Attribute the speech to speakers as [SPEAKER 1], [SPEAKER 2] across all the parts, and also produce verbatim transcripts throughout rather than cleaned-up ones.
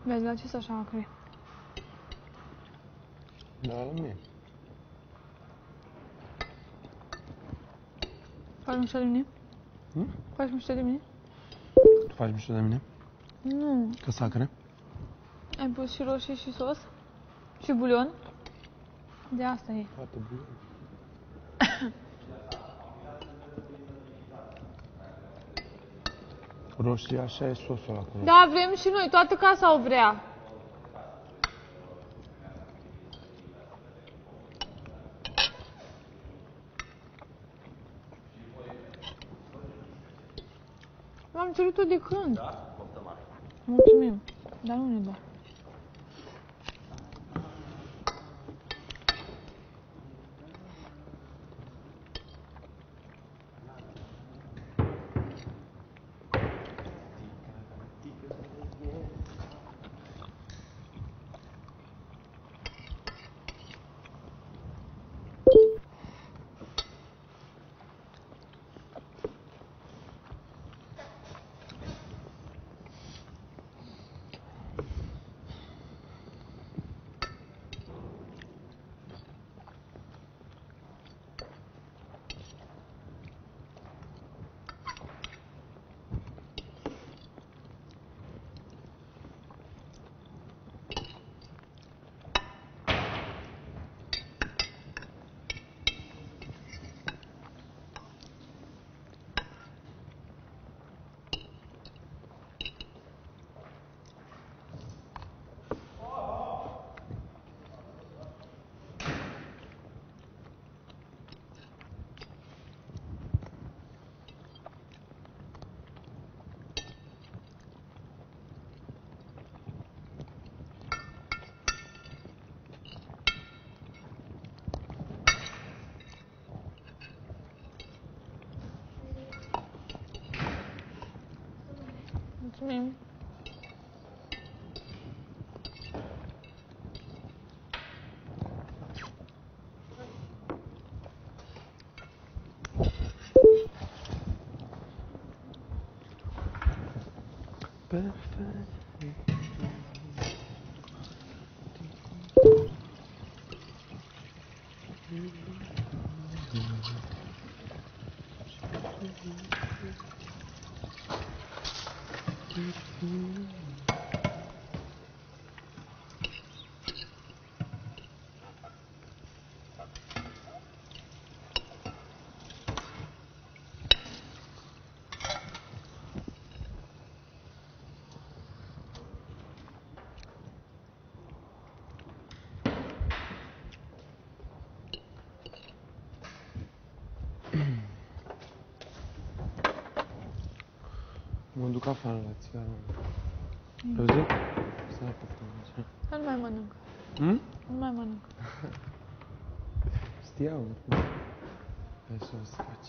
[SPEAKER 1] Vezi, la ce-s așa acre?
[SPEAKER 2] Da, la mine.
[SPEAKER 1] Faci mișto de mine?
[SPEAKER 2] Hm?
[SPEAKER 1] Faci mișto de mine?
[SPEAKER 2] Tu faci mișto de mine?
[SPEAKER 1] Nu.
[SPEAKER 2] Că sacre?
[SPEAKER 1] Ai pus și roșii și sos? Și bulion? De asta e.
[SPEAKER 2] Foarte bun. Roșii, așa e sosul acolo.
[SPEAKER 1] Da, vrem și noi, toată casa o vrea. M-am cerut-o de când? Da? Poftă mare. Mulțumim, dar nu ne dă. Mulțumim.
[SPEAKER 2] Perfect. Mă duc afară la țigară. Ai văzut? Stai pe tine.
[SPEAKER 1] Nu mai mănânc.
[SPEAKER 2] Hm?
[SPEAKER 1] Nu mai mănânc.
[SPEAKER 2] Știam. Hai să o faci.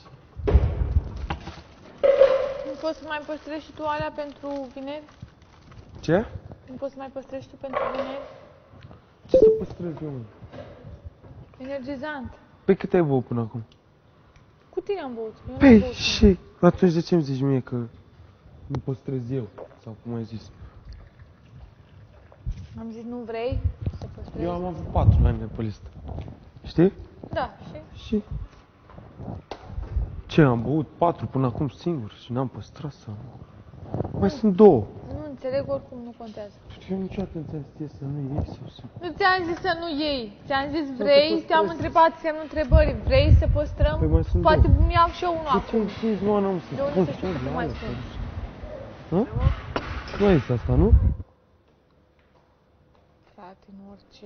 [SPEAKER 1] Nu poți să mai păstrezi și tu alea pentru vineri?
[SPEAKER 2] Ce?
[SPEAKER 1] Nu poți să mai păstrezi tu pentru vineri?
[SPEAKER 2] Ce să păstrez eu, mă?
[SPEAKER 1] Energizant.
[SPEAKER 2] Păi cât ai băut până acum?
[SPEAKER 1] Cu tine am băut. Eu n-am
[SPEAKER 2] Păi
[SPEAKER 1] băut.
[SPEAKER 2] și atunci de ce îmi zici mie că nu păstrez eu? Sau cum ai zis?
[SPEAKER 1] Am zis nu vrei să păstrezi?
[SPEAKER 2] Eu am avut patru la mine pe listă. Știi?
[SPEAKER 1] Da, și?
[SPEAKER 2] Și? Ce, am băut patru până acum singur și n-am păstrat sau... Mai sunt două.
[SPEAKER 1] Nu înțeleg, oricum nu contează.
[SPEAKER 2] Eu niciodată nu ți-am zis să nu iei sau să...
[SPEAKER 1] Nu ți-am zis să nu iei. Ți-am zis vrei, te-am întrebat semnul întrebării. Vrei să păstrăm?
[SPEAKER 2] Păi mai sunt
[SPEAKER 1] Poate
[SPEAKER 2] două.
[SPEAKER 1] îmi iau și eu unul
[SPEAKER 2] De ce
[SPEAKER 1] acum.
[SPEAKER 2] îmi zici, nu, n-am să
[SPEAKER 1] De unde
[SPEAKER 2] spun
[SPEAKER 1] să știu
[SPEAKER 2] ce
[SPEAKER 1] că tu mai spui?
[SPEAKER 2] Hă? Nu ai zis asta, nu?
[SPEAKER 1] Frate, nu orice.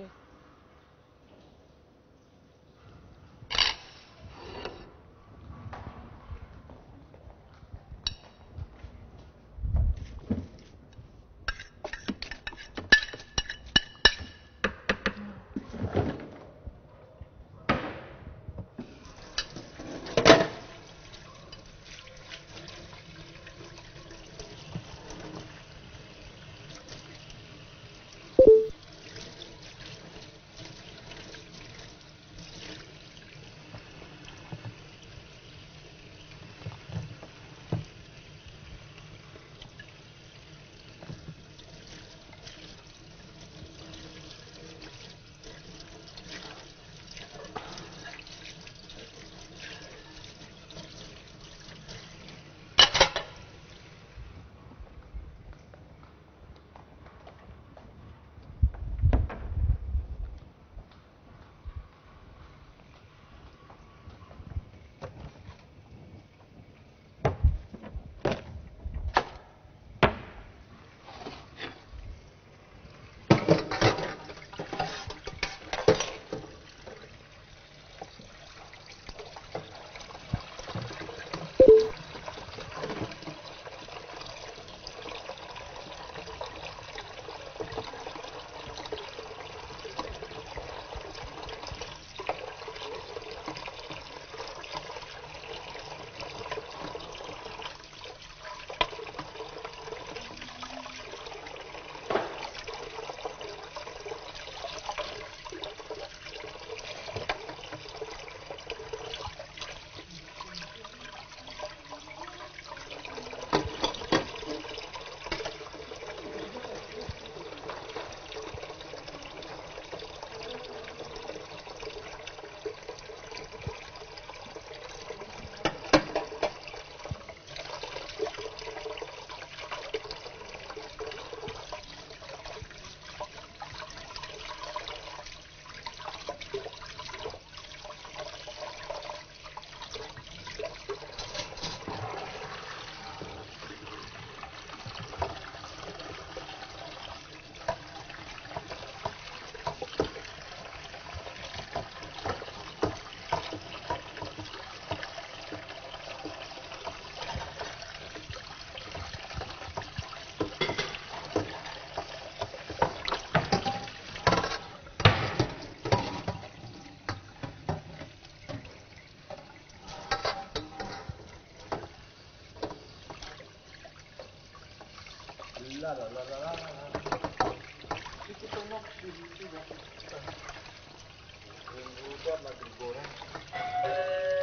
[SPEAKER 3] la la la la la la. Și câte noc și și de. În doamna Grigore.